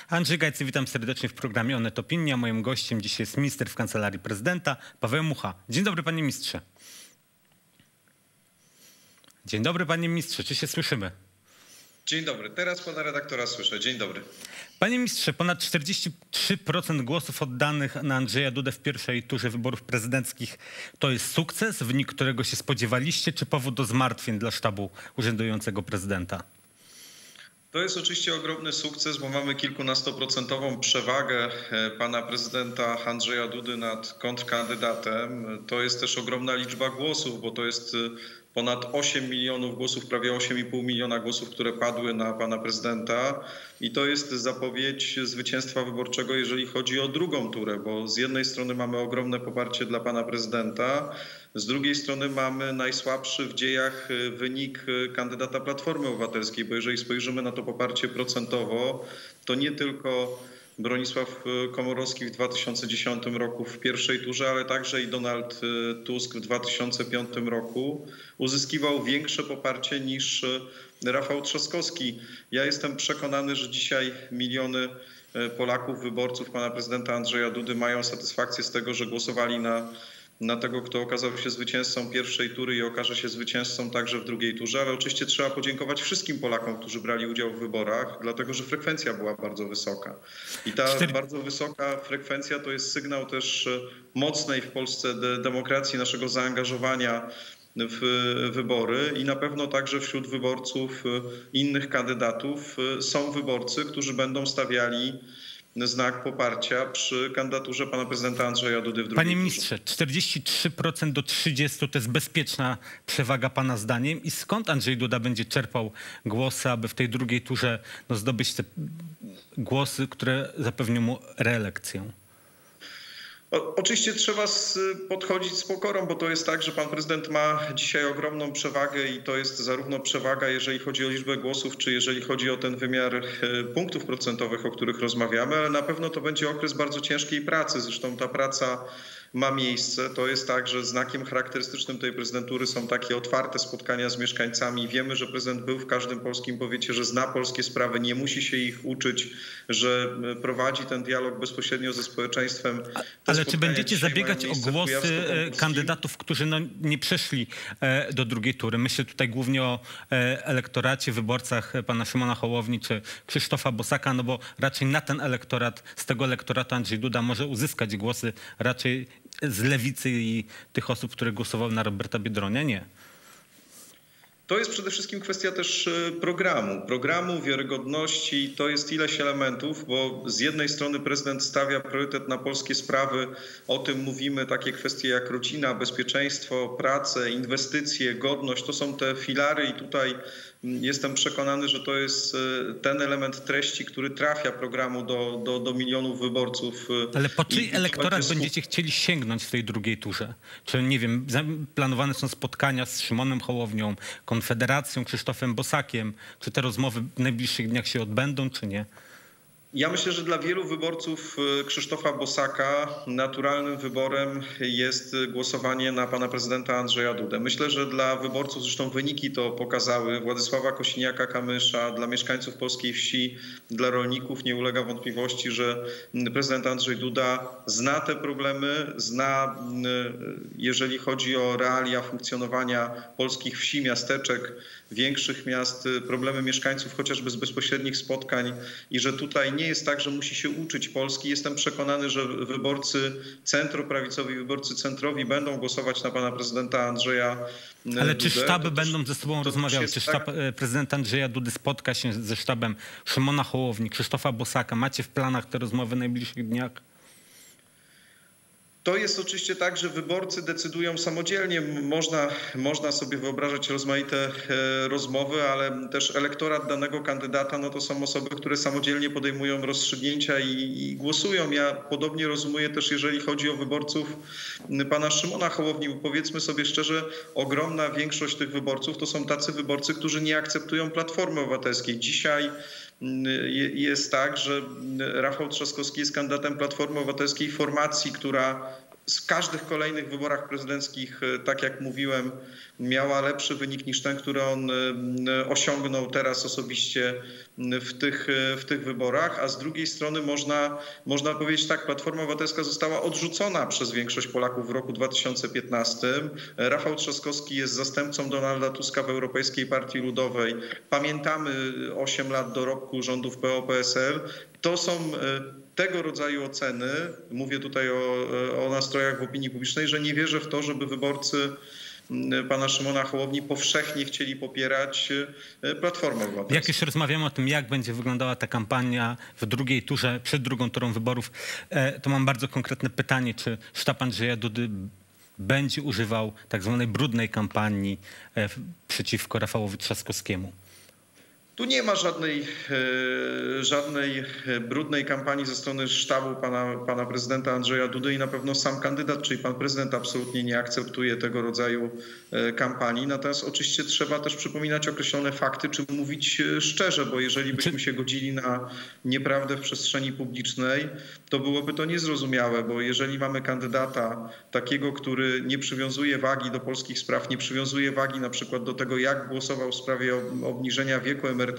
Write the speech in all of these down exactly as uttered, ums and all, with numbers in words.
Andrzej Gajcy, witam serdecznie w programie Onet Opinia. Moim gościem dzisiaj jest minister w Kancelarii Prezydenta Paweł Mucha. Dzień dobry, panie ministrze. Dzień dobry, panie ministrze. Czy się słyszymy? Dzień dobry. Teraz pana redaktora słyszę. Dzień dobry. Panie ministrze, ponad czterdzieści trzy procent głosów oddanych na Andrzeja Dudę w pierwszej turze wyborów prezydenckich to jest sukces, wynik którego się spodziewaliście, czy powód do zmartwień dla sztabu urzędującego prezydenta? To jest oczywiście ogromny sukces, bo mamy kilkunastoprocentową przewagę pana prezydenta Andrzeja Dudy nad kontrkandydatem. To jest też ogromna liczba głosów, bo to jest ponad osiem milionów głosów, prawie osiem i pół miliona głosów, które padły na pana prezydenta. I to jest zapowiedź zwycięstwa wyborczego, jeżeli chodzi o drugą turę, bo z jednej strony mamy ogromne poparcie dla pana prezydenta, z drugiej strony mamy najsłabszy w dziejach wynik kandydata Platformy Obywatelskiej, bo jeżeli spojrzymy na to poparcie procentowo, to nie tylko Bronisław Komorowski w dwa tysiące dziesiątym roku w pierwszej turze, ale także i Donald Tusk w dwa tysiące piątym roku uzyskiwał większe poparcie niż Rafał Trzaskowski. Ja jestem przekonany, że dzisiaj miliony Polaków, wyborców pana prezydenta Andrzeja Dudy mają satysfakcję z tego, że głosowali na na tego, kto okazał się zwycięzcą pierwszej tury i okaże się zwycięzcą także w drugiej turze, ale oczywiście trzeba podziękować wszystkim Polakom, którzy brali udział w wyborach, dlatego że frekwencja była bardzo wysoka. I ta Cztery... bardzo wysoka frekwencja to jest sygnał też mocnej w Polsce de demokracji, naszego zaangażowania w wybory i na pewno także wśród wyborców innych kandydatów są wyborcy, którzy będą stawiali znak poparcia przy kandydaturze pana prezydenta Andrzeja Dudy w drugiej Panie ministrze, czterdzieści trzy procent do trzydziestu procent to jest bezpieczna przewaga pana zdaniem i skąd Andrzej Duda będzie czerpał głosy, aby w tej drugiej turze no, zdobyć te głosy, które zapewnią mu reelekcję? O, oczywiście trzeba podchodzić z pokorą, bo to jest tak, że pan prezydent ma dzisiaj ogromną przewagę i to jest zarówno przewaga, jeżeli chodzi o liczbę głosów, czy jeżeli chodzi o ten wymiar punktów procentowych, o których rozmawiamy, ale na pewno to będzie okres bardzo ciężkiej pracy. Zresztą ta praca ma miejsce. To jest tak, że znakiem charakterystycznym tej prezydentury są takie otwarte spotkania z mieszkańcami. Wiemy, że prezydent był w każdym polskim powiecie, że zna polskie sprawy, nie musi się ich uczyć, że prowadzi ten dialog bezpośrednio ze społeczeństwem. Te Ale czy będziecie zabiegać o głosy kandydatów, którzy no nie przeszli do drugiej tury? Myślę tutaj głównie o elektoracie, wyborcach pana Szymona Hołowni czy Krzysztofa Bosaka, no bo raczej na ten elektorat, z tego elektoratu Andrzej Duda może uzyskać głosy raczej z lewicy i tych osób, które głosowały na Roberta Biedronia, nie. To jest przede wszystkim kwestia też programu, programu, wiarygodności. To jest ileś elementów, bo z jednej strony prezydent stawia priorytet na polskie sprawy. O tym mówimy, takie kwestie jak rodzina, bezpieczeństwo, pracę, inwestycje, godność. To są te filary i tutaj jestem przekonany, że to jest ten element treści, który trafia programu do, do, do milionów wyborców. Ale po czyj elektorat będziecie chcieli sięgnąć w tej drugiej turze? Czy, nie wiem, planowane są spotkania z Szymonem Hołownią, Konfederacją, Krzysztofem Bosakiem? Czy te rozmowy w najbliższych dniach się odbędą, czy nie? Ja myślę, że dla wielu wyborców Krzysztofa Bosaka naturalnym wyborem jest głosowanie na pana prezydenta Andrzeja Dudę. Myślę, że dla wyborców, zresztą wyniki to pokazały, Władysława Kosiniaka-Kamysza, dla mieszkańców polskiej wsi, dla rolników nie ulega wątpliwości, że prezydent Andrzej Duda zna te problemy, zna, jeżeli chodzi o realia funkcjonowania polskich wsi, miasteczek, większych miast, problemy mieszkańców chociażby z bezpośrednich spotkań i że tutaj nie jest tak, że musi się uczyć Polski. Jestem przekonany, że wyborcy centroprawicowi, wyborcy centrowi będą głosować na pana prezydenta Andrzeja Dudę. Ale czy sztaby to będą też, ze sobą rozmawiały? Czy sztab tak... prezydenta Andrzeja Dudy spotka się ze sztabem Szymona Hołowni, Krzysztofa Bosaka? Macie w planach te rozmowy w najbliższych dniach? To jest oczywiście tak, że wyborcy decydują samodzielnie. Można, można sobie wyobrażać rozmaite rozmowy, ale też elektorat danego kandydata no to są osoby, które samodzielnie podejmują rozstrzygnięcia i, i głosują. Ja podobnie rozumuję też, jeżeli chodzi o wyborców pana Szymona Hołowni, bo powiedzmy sobie szczerze, ogromna większość tych wyborców to są tacy wyborcy, którzy nie akceptują Platformy Obywatelskiej. Dzisiaj jest tak, że Rafał Trzaskowski jest kandydatem Platformy Obywatelskiej, formacji, która w każdych kolejnych wyborach prezydenckich, tak jak mówiłem, miała lepszy wynik niż ten, który on osiągnął teraz osobiście w tych, w tych wyborach, a z drugiej strony można, można powiedzieć tak, Platforma Obywatelska została odrzucona przez większość Polaków w roku dwa tysiące piętnastym. Rafał Trzaskowski jest zastępcą Donalda Tuska w Europejskiej Partii Ludowej. Pamiętamy osiem lat dorobku rządów P O P S L. To są tego rodzaju oceny, mówię tutaj o, o nastrojach w opinii publicznej, że nie wierzę w to, żeby wyborcy pana Szymona Hołowni powszechnie chcieli popierać Platformę Obywatelską. Jak już rozmawiamy o tym, jak będzie wyglądała ta kampania w drugiej turze, przed drugą turą wyborów, to mam bardzo konkretne pytanie, czy sztab Andrzeja Dudy będzie używał tak zwanej brudnej kampanii przeciwko Rafałowi Trzaskowskiemu? Tu nie ma żadnej, żadnej brudnej kampanii ze strony sztabu pana, pana prezydenta Andrzeja Dudy i na pewno sam kandydat, czyli pan prezydent absolutnie nie akceptuje tego rodzaju kampanii. Natomiast oczywiście trzeba też przypominać określone fakty, czy mówić szczerze, bo jeżeli byśmy się godzili na nieprawdę w przestrzeni publicznej, to byłoby to niezrozumiałe, bo jeżeli mamy kandydata takiego, który nie przywiązuje wagi do polskich spraw, nie przywiązuje wagi na przykład do tego, jak głosował w sprawie obniżenia wieku emerytalnego,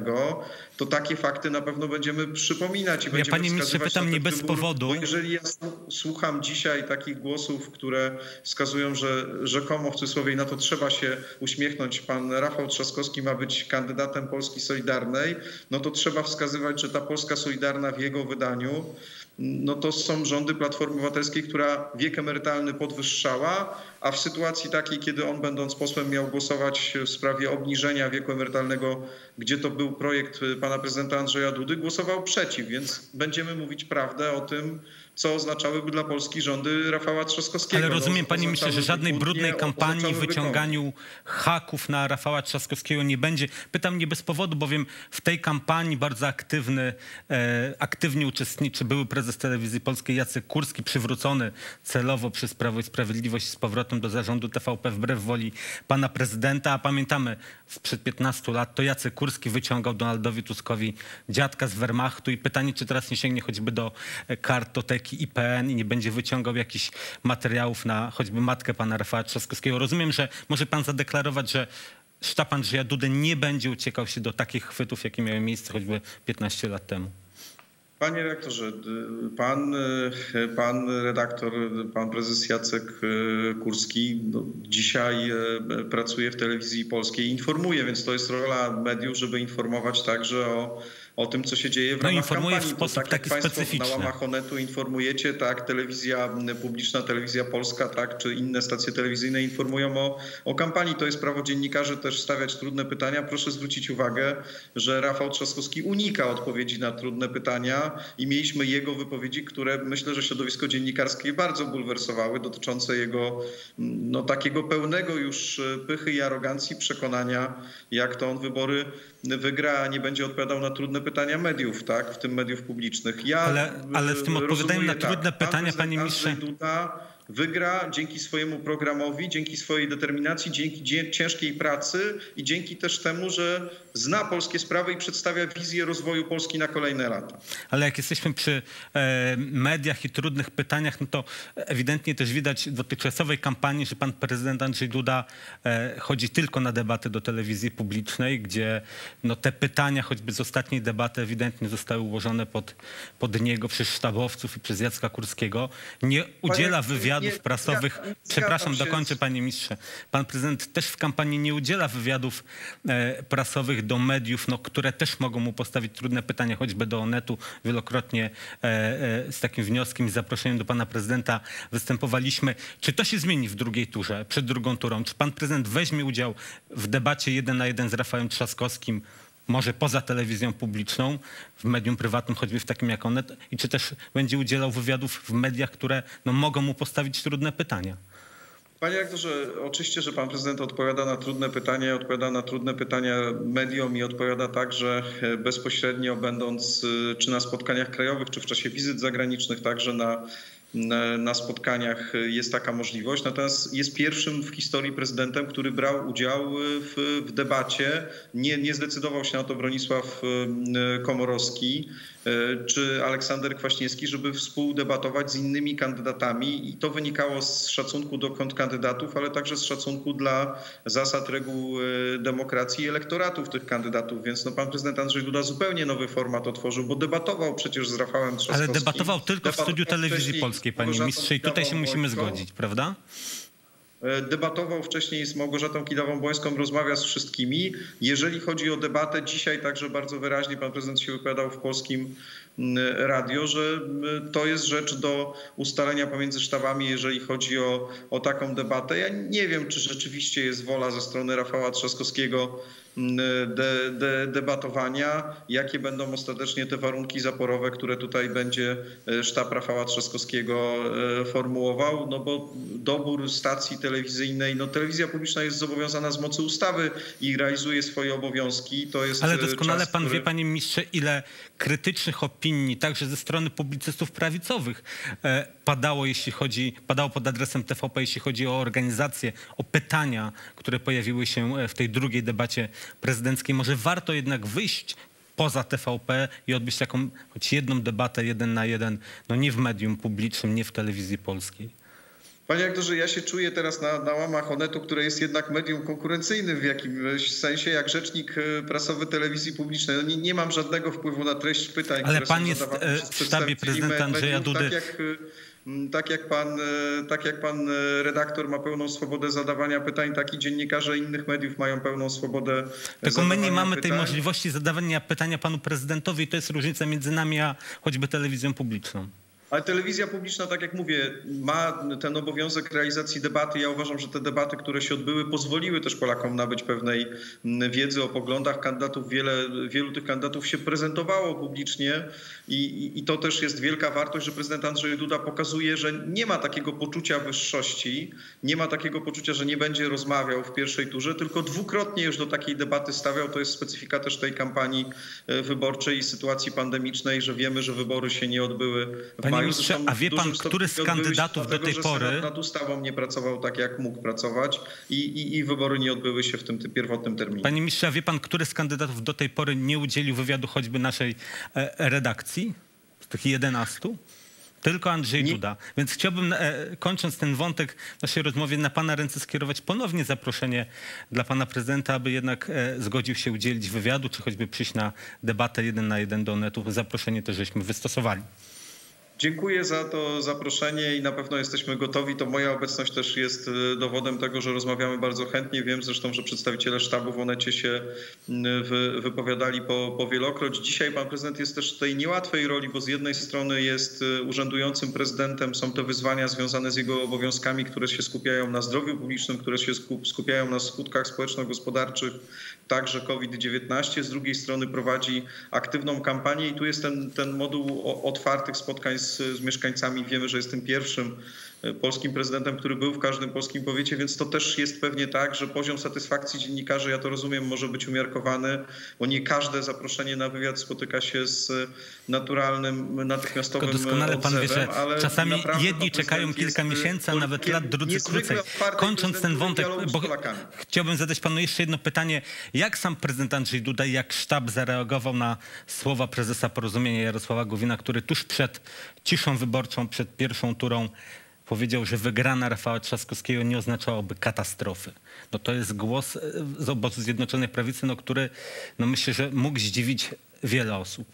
to takie fakty na pewno będziemy przypominać i ja będziemy panie ministrze pytam nie bez wybór, powodu. Bo jeżeli ja słucham dzisiaj takich głosów, które wskazują, że rzekomo w cudzysłowie na to trzeba się uśmiechnąć, pan Rafał Trzaskowski ma być kandydatem Polski Solidarnej, no to trzeba wskazywać, że ta Polska Solidarna w jego wydaniu no to są rządy Platformy Obywatelskiej, która wiek emerytalny podwyższała, a w sytuacji takiej, kiedy on będąc posłem miał głosować w sprawie obniżenia wieku emerytalnego, gdzie to był projekt pana prezydenta Andrzeja Dudy, głosował przeciw, więc będziemy mówić prawdę o tym, co oznaczałyby dla Polski rządy Rafała Trzaskowskiego. Ale rozumiem, panie ministrze, że żadnej brudnej kampanii, wyciąganiu haków na Rafała Trzaskowskiego nie będzie. Pytam nie bez powodu, bowiem w tej kampanii bardzo aktywny, e, aktywnie uczestniczy były prezes Telewizji Polskiej Jacek Kurski, przywrócony celowo przez Prawo i Sprawiedliwość z powrotem do zarządu T V P wbrew woli pana prezydenta. A pamiętamy, sprzed piętnastu lat to Jacek Kurski wyciągał Donaldowi Tuskowi dziadka z Wehrmachtu i pytanie, czy teraz nie sięgnie choćby do kartoteki I P N i nie będzie wyciągał jakichś materiałów na choćby matkę pana Rafała Trzaskowskiego. Rozumiem, że może pan zadeklarować, że sztab Andrzeja Dudy nie będzie uciekał się do takich chwytów, jakie miały miejsce choćby piętnaście lat temu. Panie redaktorze, pan, pan redaktor, pan prezes Jacek Kurski no, dzisiaj pracuje w Telewizji Polskiej i informuje, więc to jest rola mediów, żeby informować także o o tym, co się dzieje w no, ramach informuje kampanii. w sposób tak, taki specyficzny. Na łamach Onetu informujecie, tak, telewizja publiczna, telewizja polska, tak, czy inne stacje telewizyjne informują o, o kampanii. To jest prawo dziennikarzy też stawiać trudne pytania. Proszę zwrócić uwagę, że Rafał Trzaskowski unika odpowiedzi na trudne pytania i mieliśmy jego wypowiedzi, które myślę, że środowisko dziennikarskie bardzo bulwersowały, dotyczące jego no, takiego pełnego już pychy i arogancji, przekonania, jak to on wybory wygra, a nie będzie odpowiadał na trudne pytania mediów, tak, w tym mediów publicznych. Ja ale, ale w tym odpowiadają na trudne tak, pytania, panie ministrze. Duda wygra dzięki swojemu programowi, dzięki swojej determinacji, dzięki ciężkiej pracy i dzięki też temu, że zna polskie sprawy i przedstawia wizję rozwoju Polski na kolejne lata. Ale jak jesteśmy przy e, mediach i trudnych pytaniach, no to ewidentnie też widać w dotychczasowej kampanii, że pan prezydent Andrzej Duda e, chodzi tylko na debaty do telewizji publicznej, gdzie no, te pytania, choćby z ostatniej debaty, ewidentnie zostały ułożone pod, pod niego przez sztabowców i przez Jacka Kurskiego. Nie udziela Panie, wywiadów nie, prasowych. Ja, Przepraszam, dokończę, panie ministrze. Pan prezydent też w kampanii nie udziela wywiadów e, prasowych do mediów, no, które też mogą mu postawić trudne pytania, choćby do Onetu. Wielokrotnie e, e, z takim wnioskiem i zaproszeniem do pana prezydenta występowaliśmy. Czy to się zmieni w drugiej turze, przed drugą turą? Czy pan prezydent weźmie udział w debacie jeden na jeden z Rafałem Trzaskowskim, może poza telewizją publiczną, w medium prywatnym, choćby w takim jak Onet, i czy też będzie udzielał wywiadów w mediach, które no, mogą mu postawić trudne pytania? Panie rektorze, oczywiście, że pan prezydent odpowiada na trudne pytania, odpowiada na trudne pytania mediom i odpowiada także bezpośrednio, będąc czy na spotkaniach krajowych, czy w czasie wizyt zagranicznych, także na na spotkaniach jest taka możliwość. Natomiast jest pierwszym w historii prezydentem, który brał udział w, w debacie. Nie, nie zdecydował się na to Bronisław Komorowski czy Aleksander Kwaśniewski, żeby współdebatować z innymi kandydatami. I to wynikało z szacunku do kontrkandydatów, ale także z szacunku dla zasad, reguł demokracji i elektoratów tych kandydatów. Więc no, pan prezydent Andrzej Duda zupełnie nowy format otworzył, bo debatował przecież z Rafałem Trzaskowskim. Ale debatował tylko w studiu Telewizji Polskiej, panie mistrze, i tutaj się musimy zgodzić, prawda? Debatował wcześniej z Małgorzatą Kidawą-Błońską, rozmawia z wszystkimi. Jeżeli chodzi o debatę, dzisiaj także bardzo wyraźnie pan prezydent się wypowiadał w Polskim Radio, że to jest rzecz do ustalenia pomiędzy sztabami, jeżeli chodzi o, o taką debatę. Ja nie wiem, czy rzeczywiście jest wola ze strony Rafała Trzaskowskiego De, de, debatowania, jakie będą ostatecznie te warunki zaporowe, które tutaj będzie sztab Rafała Trzaskowskiego formułował, no bo dobór stacji telewizyjnej, no telewizja publiczna jest zobowiązana z mocy ustawy i realizuje swoje obowiązki. To jest Ale doskonale czas, pan który... wie, panie ministrze, ile krytycznych opinii, także ze strony publicystów prawicowych padało, jeśli chodzi, padało pod adresem T V P, jeśli chodzi o organizację, o pytania, które pojawiły się w tej drugiej debacie prezydenckiej. Może warto jednak wyjść poza T V P i odbyć taką choć jedną debatę jeden na jeden, no nie w medium publicznym, nie w telewizji polskiej. Panie aktorze, ja się czuję teraz na, na łamach Onetu, które jest jednak medium konkurencyjnym w jakimś sensie, jak rzecznik prasowy telewizji publicznej. No nie, nie mam żadnego wpływu na treść pytań, ale które pan są jest zadawane w sztabie prezydenta Andrzeja Dudy. Tak jak, tak, jak pan, tak jak pan redaktor ma pełną swobodę zadawania pytań, tak i dziennikarze innych mediów mają pełną swobodę Tylko my nie mamy pytań. tej możliwości zadawania pytania panu prezydentowi i to jest różnica między nami a choćby telewizją publiczną. Ale telewizja publiczna, tak jak mówię, ma ten obowiązek realizacji debaty. Ja uważam, że te debaty, które się odbyły, pozwoliły też Polakom nabyć pewnej wiedzy o poglądach kandydatów. Wiele, wielu tych kandydatów się prezentowało publicznie i, i, i to też jest wielka wartość, że prezydent Andrzej Duda pokazuje, że nie ma takiego poczucia wyższości, nie ma takiego poczucia, że nie będzie rozmawiał w pierwszej turze, tylko dwukrotnie już do takiej debaty stawiał. To jest specyfika też tej kampanii wyborczej i sytuacji pandemicznej, że wiemy, że wybory się nie odbyły w Panie maju. ministrze, a wie pan, który z kandydatów do tej pory... Senat nad ustawą nie pracował tak, jak mógł pracować i, i, i wybory nie odbyły się w tym, tym pierwotnym terminie. Panie ministrze, a wie pan, który z kandydatów do tej pory nie udzielił wywiadu choćby naszej e, redakcji? Z tych jedenastu? Tylko Andrzej nie. Duda. Więc chciałbym, e, kończąc ten wątek w naszej rozmowie, na pana ręce skierować ponownie zaproszenie dla pana prezydenta, aby jednak e, zgodził się udzielić wywiadu, czy choćby przyjść na debatę jeden na jeden do Onetu. Zaproszenie też żeśmy wystosowali. Dziękuję za to zaproszenie i na pewno jesteśmy gotowi. To moja obecność też jest dowodem tego, że rozmawiamy bardzo chętnie. Wiem zresztą, że przedstawiciele sztabu w Onecie się wypowiadali po, po wielokroć. Dzisiaj pan prezydent jest też w tej niełatwej roli, bo z jednej strony jest urzędującym prezydentem. Są te wyzwania związane z jego obowiązkami, które się skupiają na zdrowiu publicznym, które się skupiają na skutkach społeczno-gospodarczych, także COVID dziewiętnaście. Z drugiej strony prowadzi aktywną kampanię i tu jest ten, ten moduł otwartych spotkań z, z mieszkańcami. Wiemy, że jestem pierwszym polskim prezydentem, który był w każdym polskim powiecie, więc to też jest pewnie tak, że poziom satysfakcji dziennikarzy, ja to rozumiem, może być umiarkowany, bo nie każde zaproszenie na wywiad spotyka się z naturalnym, natychmiastowym Tylko doskonale pan wie, że ale czasami jedni czekają kilka miesięcy, a nawet lat, drudzy krócej. Kończąc ten wątek, bo chciałbym zadać panu jeszcze jedno pytanie. Jak sam prezydent Andrzej Duda, jak sztab zareagował na słowa prezesa Porozumienia Jarosława Gowina, który tuż przed ciszą wyborczą, przed pierwszą turą powiedział, że wygrana Rafała Trzaskowskiego nie oznaczałoby katastrofy. No to jest głos z obozu Zjednoczonej Prawicy, no, który no myślę, że mógł zdziwić wiele osób.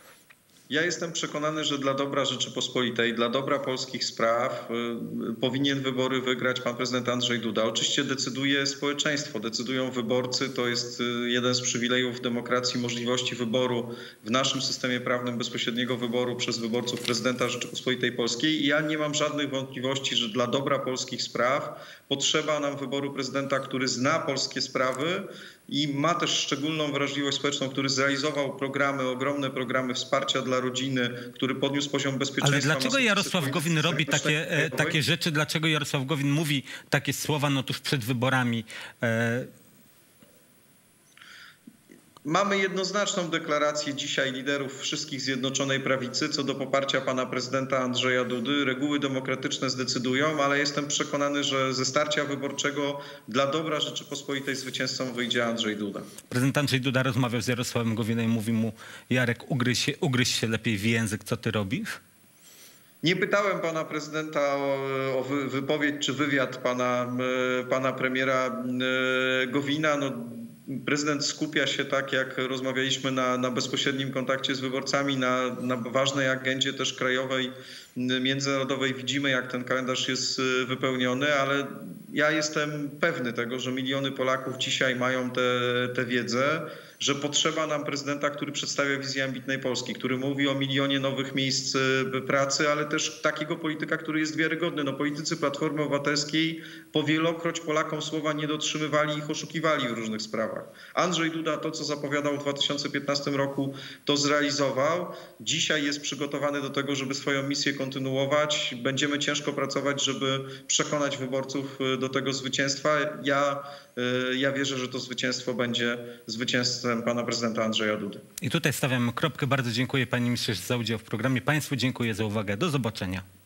Ja jestem przekonany, że dla dobra Rzeczypospolitej, dla dobra polskich spraw y, powinien wybory wygrać pan prezydent Andrzej Duda. Oczywiście decyduje społeczeństwo, decydują wyborcy. To jest y, jeden z przywilejów demokracji, możliwości wyboru w naszym systemie prawnym, bezpośredniego wyboru przez wyborców prezydenta Rzeczypospolitej Polskiej. I ja nie mam żadnych wątpliwości, że dla dobra polskich spraw potrzeba nam wyboru prezydenta, który zna polskie sprawy i ma też szczególną wrażliwość społeczną, który zrealizował programy, ogromne programy wsparcia dla rodziny, który podniósł poziom bezpieczeństwa. Ale dlaczego Jarosław Gowin robi takie, takie rzeczy? Dlaczego Jarosław Gowin mówi takie słowa no tuż przed wyborami? Mamy jednoznaczną deklarację dzisiaj liderów wszystkich Zjednoczonej Prawicy co do poparcia pana prezydenta Andrzeja Dudy. Reguły demokratyczne zdecydują, ale jestem przekonany, że ze starcia wyborczego dla dobra Rzeczypospolitej zwycięzcą wyjdzie Andrzej Duda. Prezydent Andrzej Duda rozmawiał z Jarosławem Gowinem i mówi mu: Jarek, ugryź się, ugryź się lepiej w język, co ty robisz? Nie pytałem pana prezydenta o, o wypowiedź czy wywiad pana, pana premiera Gowina. No, prezydent skupia się, tak jak rozmawialiśmy, na, na bezpośrednim kontakcie z wyborcami, na, na ważnej agendzie też krajowej, międzynarodowej. Widzimy, jak ten kalendarz jest wypełniony, ale ja jestem pewny tego, że miliony Polaków dzisiaj mają tę wiedzę, że potrzeba nam prezydenta, który przedstawia wizję ambitnej Polski, który mówi o milionie nowych miejsc pracy, ale też takiego polityka, który jest wiarygodny. No, politycy Platformy Obywatelskiej powielokroć Polakom słowa nie dotrzymywali, ich oszukiwali w różnych sprawach. Andrzej Duda to, co zapowiadał w dwa tysiące piętnastym roku, to zrealizował. Dzisiaj jest przygotowany do tego, żeby swoją misję kontynuować. Będziemy ciężko pracować, żeby przekonać wyborców do tego zwycięstwa. Ja, ja wierzę, że to zwycięstwo będzie zwycięstwem pana prezydenta Andrzeja Dudy. I tutaj stawiam kropkę. Bardzo dziękuję, panie ministrze, za udział w programie. Państwu dziękuję za uwagę. Do zobaczenia.